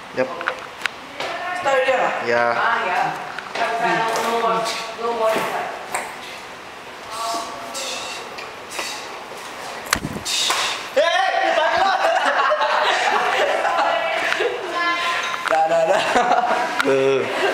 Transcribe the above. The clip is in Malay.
Yep. Start there. Yeah. Yeah. No more. No more inside. Dah.